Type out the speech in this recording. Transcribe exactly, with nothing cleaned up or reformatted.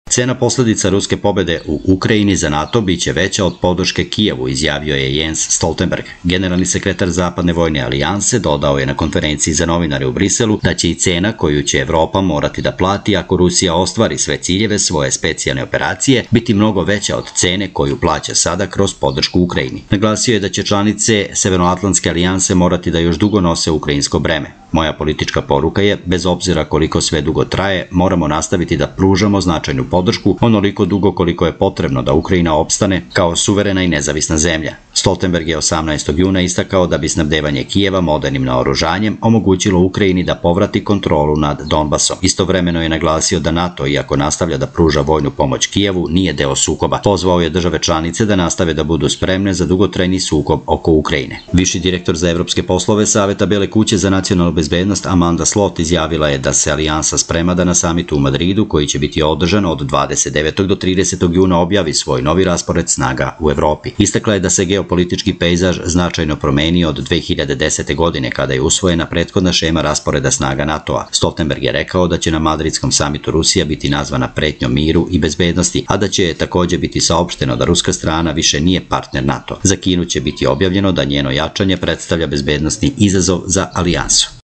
Cena posledica ruske pobede u Ukrajini za NATO biće veća od podrške Kijevu, izjavio je Jens Stoltenberg. Generalni sekretar Zapadne vojne alijanse dodao je na konferenciji za novinare u Briselu da će i cena koju će Evropa morati da plati ako Rusija ostvari sve ciljeve svoje specijalne operacije biti mnogo veća od cene koju plaća sada kroz podršku Ukrajini. Naglasio je da će članice Severnoatlantske alijanse morati da još dugo nose ukrajinsko breme. Moja politička poruka je, bez obzira koliko sve dugo traje, moramo nastaviti da pružamo značajnu podršku onoliko dugo koliko je potrebno da Ukrajina opstane kao suverena i nezavisna zemlja. Stoltenberg je osamnaestog juna istakao da bi snabdevanje Kijeva modernim naoružanjem omogućilo Ukrajini da povrati kontrolu nad Donbasom. Istovremeno je naglasio da NATO, iako nastavlja da pruža vojnu pomoć Kijevu, nije deo sukoba. Pozvao je države članice da nastave da budu spremne za dugotrajni sukob oko Ukrajine. Viši direktor za evropske poslove Saveta Bele kuće za nacionalnu bezbednost Amanda Slot izjavila je da se alijansa sprema da na samitu u Madridu, koji će biti održan od dvadeset devetog do tridesetog juna, objavi svoj novi raspored snaga u Evropi. Istakla je da se geopolitički pejzaž značajno promenio od dve hiljade desete. godine kada je usvojena prethodna šema rasporeda snaga NATO-a. Stoltenberg je rekao da će na madridskom samitu Rusija biti nazvana pretnjom miru i bezbednosti, a da će takođe biti saopšteno da ruska strana više nije partner NATO. Za Kinu će biti objavljeno da njeno jačanje predstavlja bezbednosni izazov za alijansu.